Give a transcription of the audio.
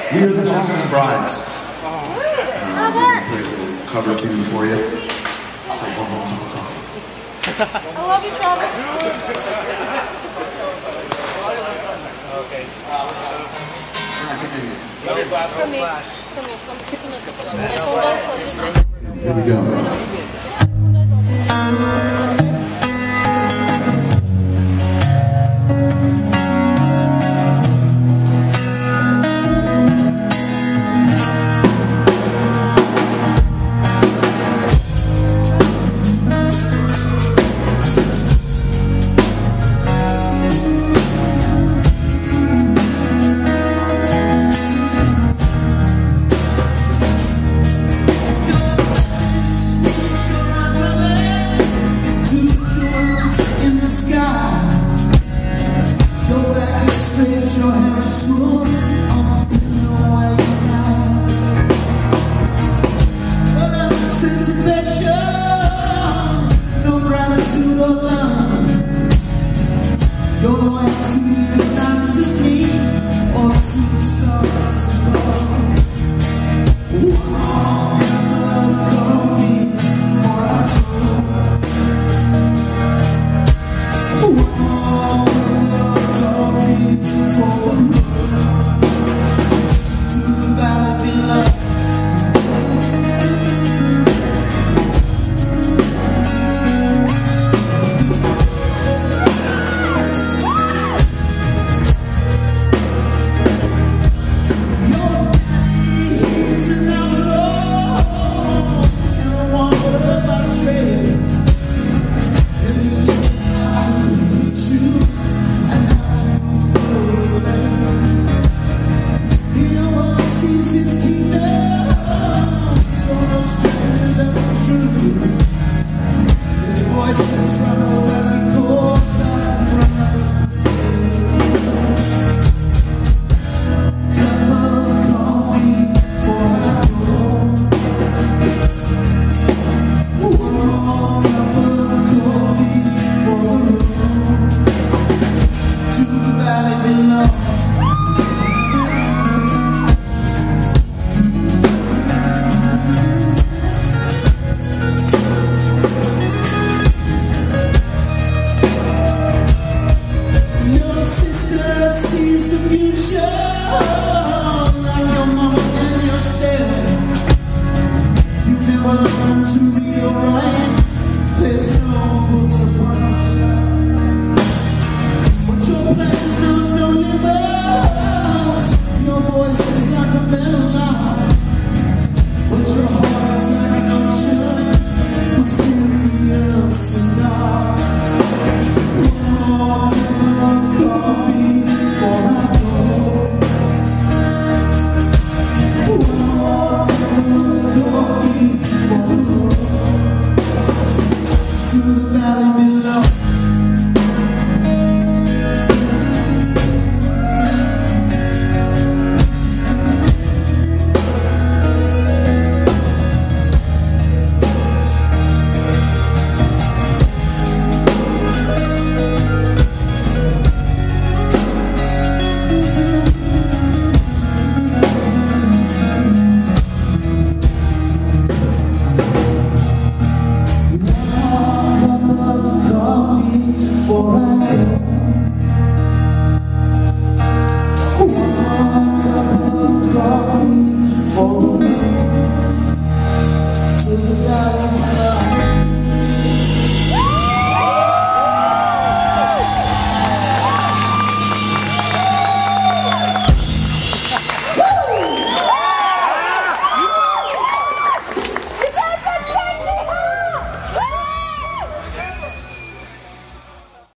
We are the Gentlemen Brides. Play a little cover tune for you. Play one more cup of coffee. I love you, Travis. Okay. From me. Here we go. Your hair is smooth, I'm feeling away now. But I'm sense affection, no gratitude or love. Your loyalty is not to me or to the stars above. One cup of coffee before I go. For